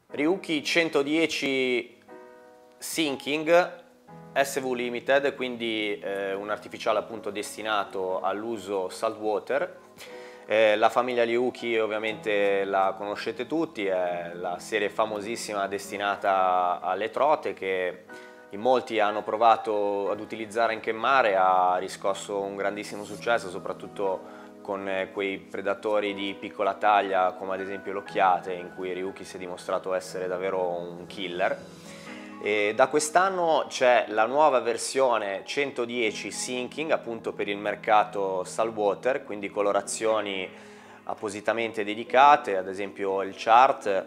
Ryuki 110 Sinking SV Limited, quindi un artificiale appunto destinato all'uso saltwater. La famiglia Ryuki ovviamente la conoscete tutti, è la serie famosissima destinata alle trote che in molti hanno provato ad utilizzare anche in mare, ha riscosso un grandissimo successo soprattutto con quei predatori di piccola taglia come ad esempio l'occhiate, in cui Ryuki si è dimostrato essere davvero un killer. E da quest'anno c'è la nuova versione 110 Sinking appunto per il mercato saltwater, quindi colorazioni appositamente dedicate, ad esempio il chart,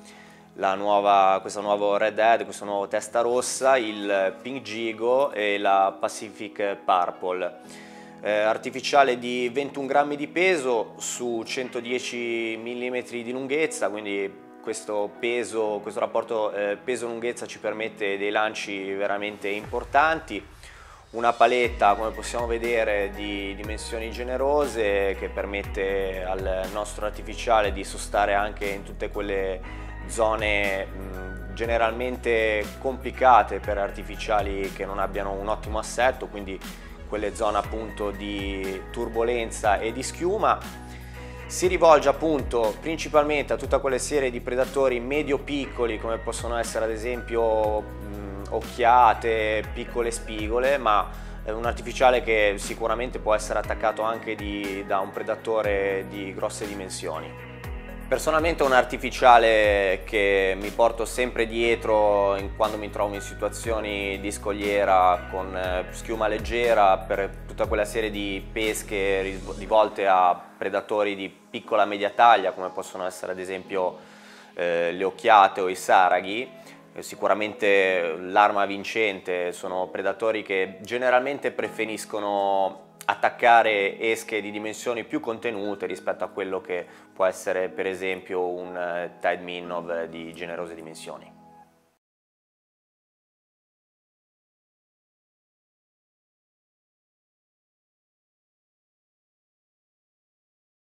questo nuovo Red Head, questo nuovo Testa Rossa, il Pink Gigo e la Pacific Purple. Artificiale di 21 grammi di peso su 110 mm di lunghezza, quindi questo rapporto peso-lunghezza ci permette dei lanci veramente importanti. Una paletta, come possiamo vedere, di dimensioni generose che permette al nostro artificiale di sostare anche in tutte quelle zone generalmente complicate per artificiali che non abbiano un ottimo assetto, quindi quelle zone appunto di turbolenza e di schiuma. Si rivolge appunto principalmente a tutta quelle serie di predatori medio-piccoli come possono essere ad esempio occhiate, piccole spigole, ma è un artificiale che sicuramente può essere attaccato anche da un predatore di grosse dimensioni. Personalmente è un artificiale che mi porto sempre dietro quando mi trovo in situazioni di scogliera con schiuma leggera per tutta quella serie di pesche rivolte a predatori di piccola e media taglia come possono essere ad esempio le occhiate o i saraghi. Sicuramente l'arma vincente, sono predatori che generalmente preferiscono attaccare esche di dimensioni più contenute rispetto a quello che può essere per esempio un Tide Minnow di generose dimensioni.